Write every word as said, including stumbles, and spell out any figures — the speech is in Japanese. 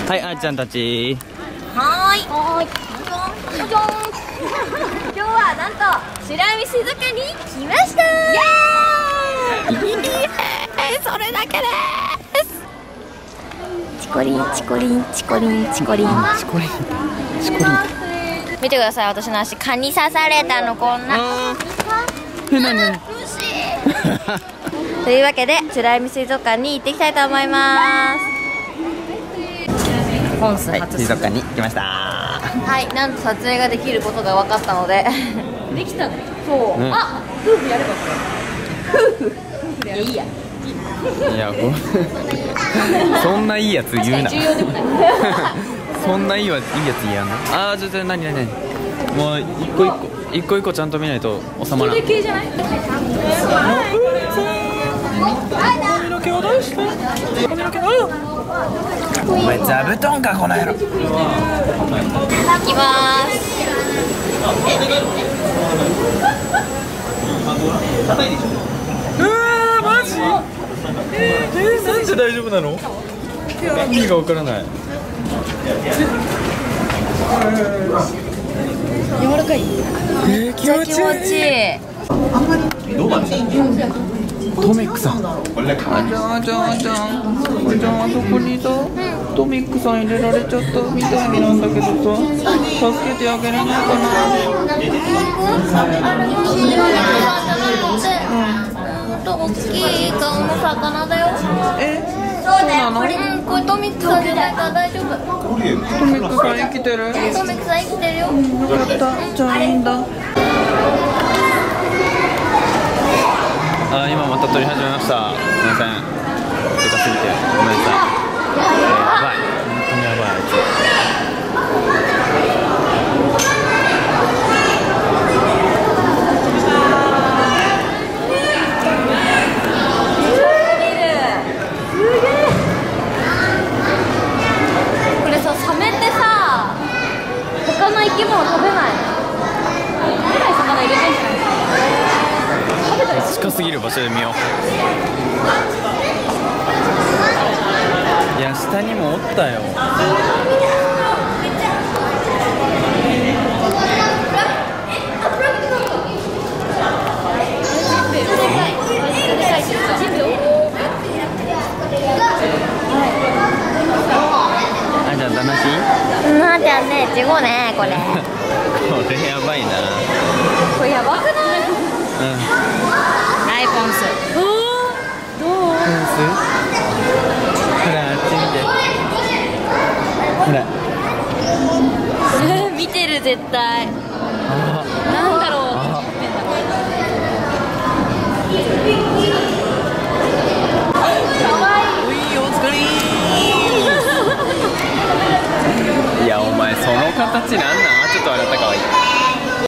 はい、あーちゃんたち。 はーい。はーい。じゃじゃん。今日はなんと白海水族館に来ました。イエーイ。イエーイ。それだけです。チコリンチコリンチコリンチコリンチコリンチコリン。 見てください、私の足蚊に刺されたの。こんな。 え、なになに。 というわけで白海水族館に行ってきたいと思います。本数はい、 初水族館に来ました。 はい、なんと撮影ができることが分かったのでできたの。そう、 ね、 あ、夫婦やればこれ夫婦夫婦でやる。いいやいや、ごそんないいやつ言うな。 重要でもないそんないいわ、いいやつ言やんの。あー、ちょっと、なになになに。もう一個一個一個一個ちゃんと見ないと収まらん。 系じゃない。 髪の毛を出して。髪の毛、お前座布団かこの野郎。 いきまーす。 うわー、マジ。えー、えー、なんで大丈夫なの。意味がわからない。 柔らかい。 えー、気持ちいい。 気持ちいい。 トミックさん。あじゃんじゃんじゃん。あじゃん、あそこにさ、トミックさん入れられちゃったみたいなんだけどさ、助けてあげれないかな。 大きい顔の魚だよ。 え、そうなの？ うん、これトミックさんじゃないから大丈夫。 トミックさん生きてる？ トミックさん生きてるよ。 よかった。じゃあいいんだ。あ、今また撮り始めました。すみません。でかすぎてごめんなさい。やばい。本当にやばい。あいつ。 これさ、サメってさ、他の生き物食べない。食べない魚入れてんじゃない。 近すぎる場所で見よう。いや、下にもおったよ。あじゃあ楽しい？ なあちゃんね、ちごね、これ。 これやばいな。 これやばくない？ うん。 はい、ポンス。おー、どう？ ポンス？ほら、あっち見て。ほら。 見てる、絶対。 あなんだろう。 あかわいい。 おい、お疲れー。いや、お前その形なんなん？ちょっと笑ったかわいい。